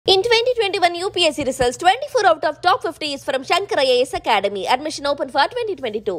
In 2021 UPSC results, 24 out of top 50 is from Shankar IAS Academy. Admission open for 2022.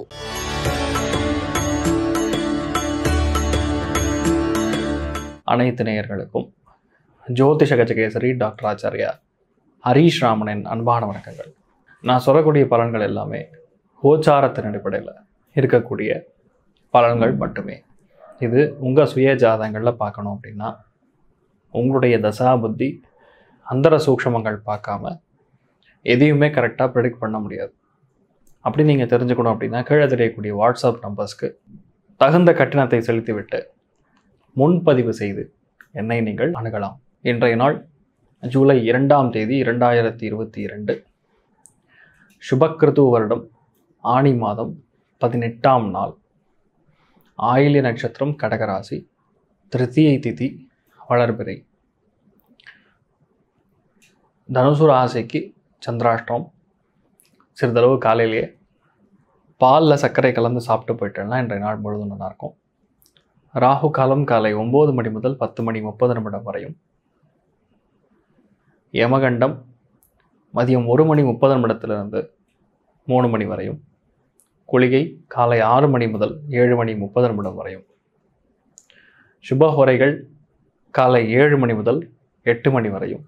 அனைத்து நேயர்களுக்கும் ஜோதிஷ Gajakesari doctor Acharya Harish ராமனின் அன்பான வணக்கங்கள். நான் சொல்லக்கூடிய பலன்கள் எல்லாமே கோச்சாரத்தின் அடிப்படையில் இருக்கக்கூடிய பலன்கள் மட்டுமே. இது உங்கள் சுய ஜாதகங்களில் பார்க்கணும் அப்படின்னா உங்களுடைய தசா புத்தி அந்தர சூக்ஷமங்கள் பார்க்காம எதையுமே கரெக்டாக ப்ரெடிக்ட் பண்ண முடியாது. அப்படி நீங்கள் தெரிஞ்சுக்கணும் அப்படின்னா கீழே தெரியக்கூடிய வாட்ஸ்அப் நம்பர்ஸ்க்கு தகுந்த கட்டணத்தை செலுத்திவிட்டு முன்பதிவு செய்து என்னை நீங்கள் அணுகலாம். இன்றைய நாள் ஜூலை 2ஆம் தேதி 2022, சுபக்கிருது வருடம் ஆனி மாதம் 18ஆம் நாள், ஆயில்ய நட்சத்திரம், கடகராசி, திருத்தியை திதி, வளர்பிறை. தனுசு ராசிக்கு சந்திராஷ்டம். சிறிதளவு காலையிலேயே பாலில் சர்க்கரை கலந்து சாப்பிட்டு போயிட்டேன்னா இன்றைய நாள் முழுதும் நல்லாயிருக்கும். ராகு காலம் காலை 9 மணி முதல் 10 மணி 30 நிமிடம் வரையும். யமகண்டம் மதியம் 1 மணி 30 நிமிடத்திலிருந்து 3 மணி வரையும். குளிகை காலை 6 மணி முதல் 7 மணி 30 நிமிடம் வரையும். சுபஹோரைகள் காலை 7 மணி முதல் 8 மணி வரையும்.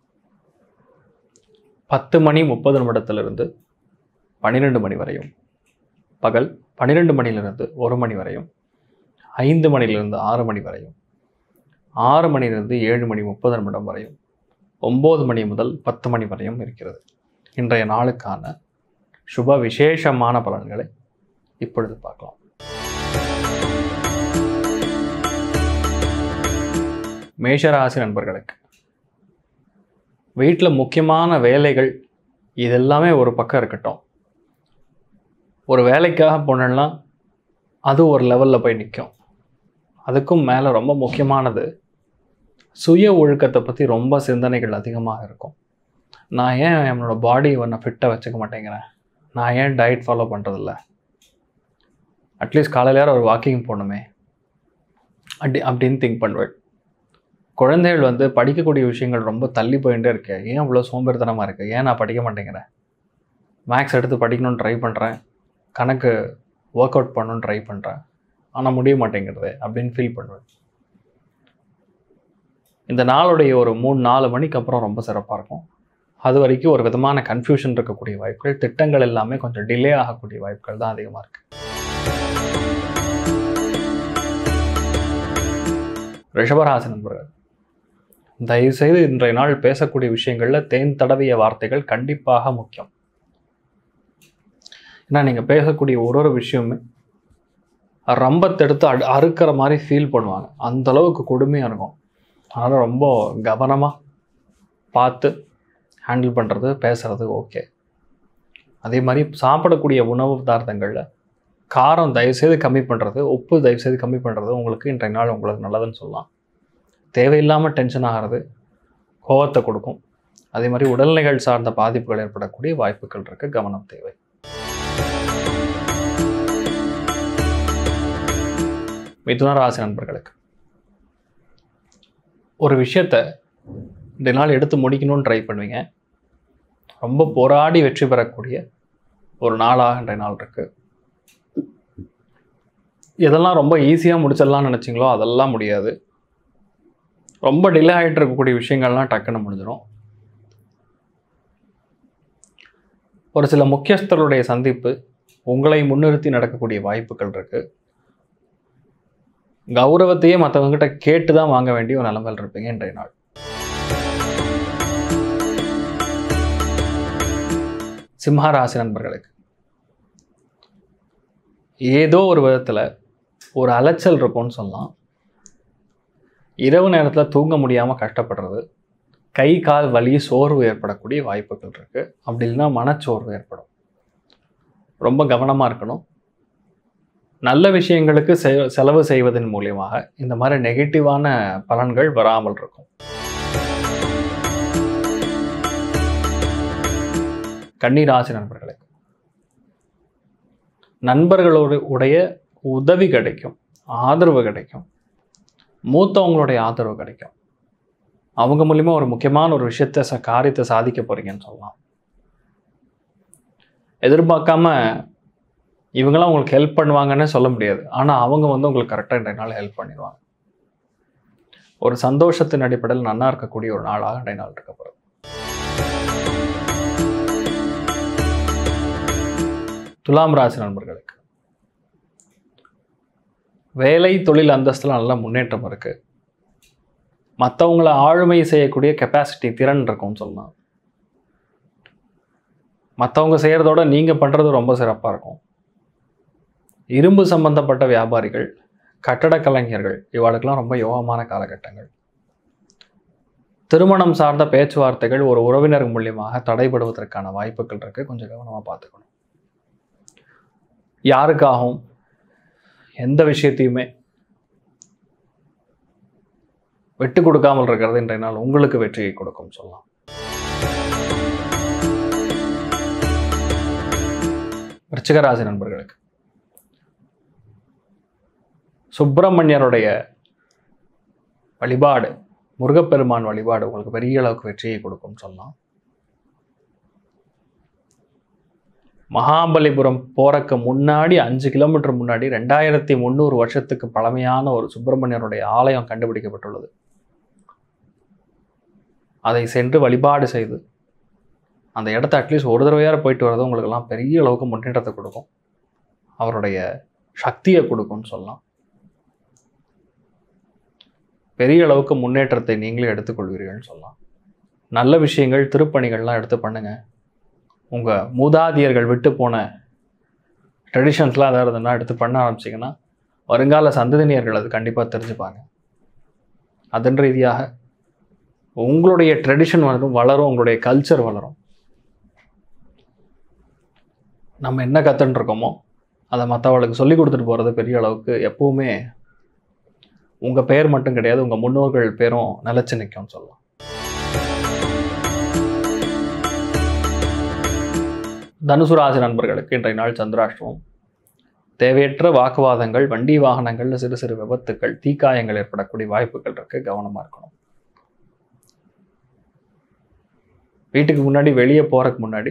10 மணி 30 நிமிடத்திலிருந்து 12 மணி வரையும். பகல் 12 மணியிலிருந்து 1 மணி வரையும். 5 மணியிலிருந்து 6 மணி வரையும். 6 மணியிலிருந்து 7 மணி 30 நிமிடம் வரையும். 9 மணி முதல் 10 மணி வரையும் இருக்கிறது. இன்றைய நாளுக்கான சுப விசேஷமான பலன்களை இப்பொழுது பார்க்கலாம். மேஷராசி நண்பர்களுக்கு வீட்டில் முக்கியமான வேலைகள் இதெல்லாமே ஒரு பக்கம் இருக்கட்டும். ஒரு வேலைக்காக போனோம்னா அது ஒரு லெவலில் போய் நிற்கும். அதுக்கும் மேலே ரொம்ப முக்கியமானது சுய ஒழுக்கத்தை பற்றி ரொம்ப சிந்தனைகள் அதிகமாக இருக்கும். நான் ஏன் என்னோடய பாடியை நான் ஃபிட்டாக வச்சுக்க மாட்டேங்கிறேன், நான் ஏன் டயட் ஃபாலோ பண்ணுறதில்ல, அட்லீஸ்ட் காலையில் ஒரு வாக்கிங் போகணுமே அப்படின்னு திங்க் பண்ணுவேன். குழந்தைகள் படிக்கக்கூடிய விஷயங்கள் ரொம்ப தள்ளி போயிட்டே இருக்கு, ஏன் அவ்வளோ சோம்பேறித்தனமாக இருக்குது, ஏன் நான் படிக்க மாட்டேங்கிறேன், மேக்ஸ் எடுத்து படிக்கணும்னு ட்ரை பண்ணுறேன், கணக்கு ஒர்க் அவுட் பண்ணணும்னு ட்ரை பண்ணுறேன், ஆனால் முடிய மாட்டேங்கிறது அப்படின்னு ஃபீல் பண்ணுவேன். இந்த நாளுடைய ஒரு 3-4 மணிக்கு அப்புறம் ரொம்ப சிறப்பாக இருக்கும். அது வரைக்கும் ஒரு விதமான கன்ஃபியூஷன் இருக்கக்கூடிய வாய்ப்புகள், திட்டங்கள் எல்லாமே கொஞ்சம் டிலே ஆகக்கூடிய வாய்ப்புகள் தான் அதிகமாக இருக்குது. ரிஷபராசி நண்பர்கள், தயவுசெய்து இன்றைய நாள் பேசக்கூடிய விஷயங்களில் தேன் தடவிய வார்த்தைகள் கண்டிப்பாக முக்கியம். ஏன்னா நீங்கள் பேசக்கூடிய ஒரு விஷயமே ரம்பத்தெடுத்து அறுக்கிற மாதிரி ஃபீல் பண்ணுவாங்க. அந்தளவுக்கு கொடுமையாக இருக்கும். அதனால் ரொம்ப கவனமாக பார்த்து ஹேண்டில் பண்ணுறது, பேசுகிறது ஓகே. அதே மாதிரி சாப்பிடக்கூடிய உணவு பதார்த்தங்களில் காரம் தயவுசெய்து கம்மி பண்ணுறது, உப்பு தயவுசெய்து கம்மி பண்ணுறது உங்களுக்கு இன்றைய நாள் உங்களுக்கு நல்லதுன்னு சொல்லலாம். தேவையில்லாமல் டென்ஷன் ஆகிறது கோபத்தை கொடுக்கும். அதே மாதிரி உடல்நிலைகள் சார்ந்த பாதிப்புகள் ஏற்படக்கூடிய வாய்ப்புகள் இருக்குது, கவனம் தேவை. மிதுன ராசி நண்பர்களுக்கு ஒரு விஷயத்தை இந்த நாள் எடுத்து முடிக்கணும்னு ட்ரை பண்ணுவீங்க. ரொம்ப போராடி வெற்றி பெறக்கூடிய ஒரு நாளாக இன்றைய நாள் இருக்குது. எதெல்லாம் ரொம்ப ஈஸியாக முடிச்சிடலாம்னு நினச்சிங்களோ அதெல்லாம் முடியாது. ரொம்ப டிலே ஆகிட்டு இருக்கக்கூடிய விஷயங்கள்லாம் டக்குன்னு முடிஞ்சிடும். ஒரு சில முக்கியஸ்தர்களுடைய சந்திப்பு உங்களை முன்னிறுத்தி நடக்கக்கூடிய வாய்ப்புகள் இருக்குது. கௌரவத்தையே மற்றவங்ககிட்ட கேட்டு தான் வாங்க வேண்டிய ஒரு நிலைமையில் இருப்பீங்க இன்றைய நாள். சிம்மராசி நண்பர்களுக்கு ஏதோ ஒரு விதத்தில் ஒரு அலைச்சல் இருக்கும்னு சொல்லலாம். இரவு நேரத்தில் தூங்க முடியாமல் கஷ்டப்படுறது, கை கால் வலி, சோர்வு ஏற்படக்கூடிய வாய்ப்புகள் இருக்குது. அப்படி இல்லைன்னா மனச்சோர்வு ஏற்படும். ரொம்ப கவனமாக இருக்கணும். நல்ல விஷயங்களுக்கு செலவு செய்வதன் மூலியமாக இந்த மாதிரி நெகட்டிவான பலன்கள் வராமல் இருக்கும். கன்னிராசி நண்பர்களுக்கு நண்பர்களுடைய உதவி கிடைக்கும், ஆதரவு கிடைக்கும், மூத்தவங்களுடைய ஆதரவு கிடைக்கும். அவங்க மூலிமா ஒரு முக்கியமான ஒரு விஷயத்தை காரியத்தை சாதிக்க போகிறீங்கன்னு சொல்லலாம். எதிர்பார்க்காம இவங்களாம் உங்களுக்கு ஹெல்ப் பண்ணுவாங்கன்னு சொல்ல முடியாது. ஆனால் அவங்க உங்களுக்கு கரெக்டாக இன்றைய நாள் ஹெல்ப் பண்ணிடுவாங்க. ஒரு சந்தோஷத்தின் அடிப்படையில் நல்லா இருக்கக்கூடிய ஒரு நாளாக இன்றைய நாள் இருக்க போகிறது. துலாம் ராசி நண்பர்களுக்கு வேலை தொழில் அந்தஸ்தில் நல்ல முன்னேற்றம் இருக்குது. மற்றவங்களை ஆளுமை செய்யக்கூடிய கெப்பாசிட்டி திறன் இருக்கும்னு சொல்லலாம். மற்றவங்க செய்கிறதோட நீங்கள் பண்ணுறது ரொம்ப சிறப்பாக இருக்கும். இரும்பு சம்பந்தப்பட்ட வியாபாரிகள், கட்டட கலைஞர்கள் இவாளுக்கெல்லாம் ரொம்ப யோகமான காலகட்டங்கள். திருமணம் சார்ந்த பேச்சுவார்த்தைகள் ஒரு உறவினர் மூலியமாக தடைபடுவதற்கான வாய்ப்புகள் இருக்குது. கொஞ்சம் கவனமாக பார்த்துக்கணும். யாருக்காகவும் எந்த விஷயத்தையுமே விட்டு கொடுக்காமல் இருக்கிறது இன்றைய நாள் உங்களுக்கு வெற்றியை கொடுக்கும் சொல்லலாம். விருச்சிக ராசி நண்பர்களுக்கு சுப்பிரமணியருடைய வழிபாடு, முருகப்பெருமான் வழிபாடு உங்களுக்கு பெரிய அளவுக்கு வெற்றியை கொடுக்கும் சொல்லலாம். மகாபலிபுரம் போறக்கு முன்னாடி 5 கிலோமீட்டர் முன்னாடி 2300 வருஷத்துக்கு பழமையான ஒரு சுப்பிரமணியருடைய ஆலயம் கண்டுபிடிக்கப்பட்டுள்ளது. அதை சென்று வழிபாடு செய்து அந்த இடத்த அட்லீஸ்ட் ஒரு தடவையார போயிட்டு வர்றது உங்களுக்கெல்லாம் பெரிய அளவுக்கு முன்னேற்றத்தை கொடுக்கும். அவருடைய சக்தியை கொடுக்கும்னு சொல்லலாம். பெரிய அளவுக்கு முன்னேற்றத்தை நீங்களே எடுத்துக்கொள்வீர்கள்னு சொல்லலாம். நல்ல விஷயங்கள், திருப்பணிகள்லாம் எடுத்து பண்ணுங்க. உங்கள் மூதாதியர்கள் விட்டு போன ட்ரெடிஷன்ஸ்லாம் ஏதாவது இருந்ததுன்னா எடுத்து பண்ண ஆரம்பிச்சிங்கன்னா வருங்கால சந்ததியினர்கள் அது கண்டிப்பாக தெரிஞ்சுப்பாங்க. அதன் ரீதியாக உங்களுடைய ட்ரெடிஷன் வளரும், உங்களுடைய கல்ச்சர் வளரும். நம்ம என்ன கற்றுன்னு இருக்கோமோ அதை மற்றவர்களுக்கு சொல்லி கொடுத்துட்டு போகிறது பெரிய அளவுக்கு எப்பவுமே உங்கள் பேர் மட்டும் கிடையாது, உங்கள் முன்னோர்கள் பேரும் நிலச்சி நிற்கும்னு சொல்லலாம். தனுசு ராசி நண்பர்களுக்கு இன்றைய நாள் சந்திராஷ்டமம். தேவையற்ற வாக்குவாதங்கள், வண்டி வாகனங்கள், சிறு சிறு விபத்துக்கள், தீக்காயங்கள் ஏற்படக்கூடிய வாய்ப்புகள் இருக்கு. கவனமாக இருக்கணும். வீட்டுக்கு முன்னாடி வெளியே போறதுக்கு முன்னாடி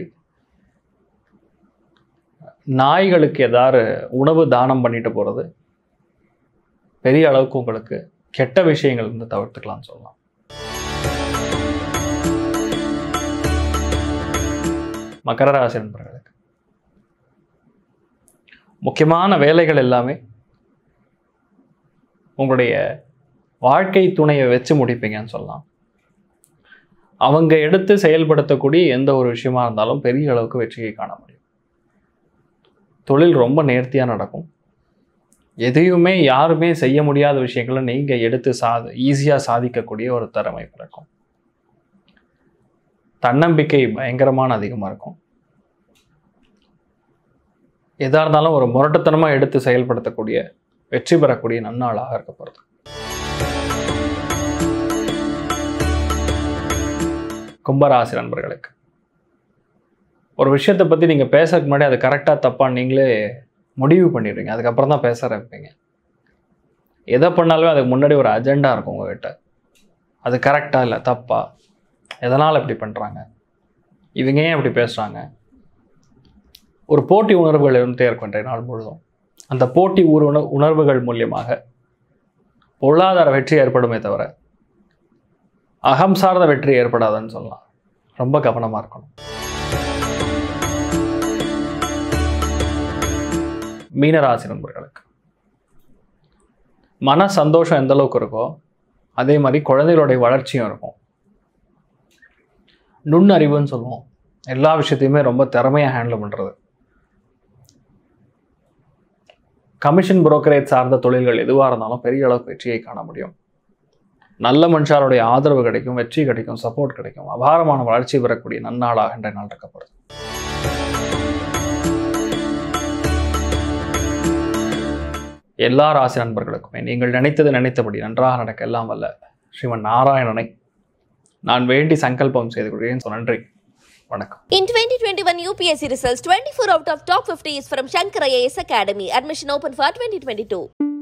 நாய்களுக்கு ஏதாவது உணவு தானம் பண்ணிட்டு போகிறது பெரிய அளவுக்கு உங்களுக்கு கெட்ட விஷயங்கள் இருந்து தவிர்த்துக்கலாம்னு சொல்லலாம். மகர ராசி நண்பர்களுக்கு முக்கியமான வேலைகள் எல்லாமே உங்களுடைய வாழ்க்கை துணையை வச்சு முடிப்பீங்கன்னு சொல்லலாம். அவங்க எடுத்து செயல்படுத்தக்கூடிய எந்த ஒரு விஷயமா இருந்தாலும் பெரிய அளவுக்கு வெற்றியை காண முடியும். தொழில் ரொம்ப நேர்த்தியாக நடக்கும். எதையுமே யாருமே செய்ய முடியாத விஷயங்களை நீங்கள் எடுத்து ஈஸியாக சாதிக்கக்கூடிய ஒரு திறமை பிறக்கும். தன்னம்பிக்கை பயங்கரமான அதிகமாக இருக்கும். எதாக இருந்தாலும் ஒரு முரட்டுத்தனமாக எடுத்து செயல்படுத்தக்கூடிய, வெற்றி பெறக்கூடிய நன்னாளாக இருக்க போகிறது. கும்பராசி நண்பர்களுக்கு ஒரு விஷயத்தை பற்றி நீங்கள் பேசுறதுக்கு முன்னாடி அது கரெக்டாக தப்பான்னு நீங்களே முடிவு பண்ணிடுவீங்க. அதுக்கப்புறம் தான் பேச ஆரம்பிப்பீங்க. எதை பண்ணாலுமே அதுக்கு முன்னாடி ஒரு அஜெண்டா இருக்கும் உங்ககிட்ட. அது கரெக்டாக இல்லை தப்பா, எதனால் இப்படி பண்ணுறாங்க, இவங்க ஏன் இப்படி பேசுகிறாங்க, ஒரு போட்டி உணர்வுகள் இருந்துகிட்டே இருக்கும் இன்றைய நாள் முழுதும். அந்த போட்டி உணர்வுகள் மூலியமாக பொருளாதார வெற்றி ஏற்படுமே தவிர அகம் சார்ந்த வெற்றி ஏற்படாதுன்னு சொல்லலாம். ரொம்ப கவனமாக இருக்கணும். மீனராசி நண்பர்களுக்கு மன சந்தோஷம் எந்த அளவுக்கு இருக்கோ அதே மாதிரி குழந்தைகளுடைய வளர்ச்சியும் இருக்கும். நுண்ணறிவுன்னு சொல்லுவோம். எல்லா விஷயத்தையுமே ரொம்ப திறமையாக ஹேண்டில் பண்ணுறது. கமிஷன் புரோக்கரேஜ் சார்ந்த தொழில்கள் எதுவாக இருந்தாலும் பெரிய அளவுக்கு வெற்றியை காண முடியும். நல்ல மனுஷாருடைய ஆதரவு கிடைக்கும், வெற்றி கிடைக்கும், சப்போர்ட் கிடைக்கும். அபாரமான வளர்ச்சி பெறக்கூடிய நன்னாளாக இன்றைய நாள் இருக்கப்படுது. எல்லா ராசி நண்பர்களுக்குமே நீங்கள் நினைத்தபடி நன்றாக நடக்க எல்லாம் வல்ல ஸ்ரீமன் நாராயணனை நான் வேண்டி சங்கல்பம் செய்து கொள்கிறேன். நன்றி, வணக்கம். In 2021 UPSC results, 24 out of top 50 is from Shankar IAS Academy. Admission open for 2022.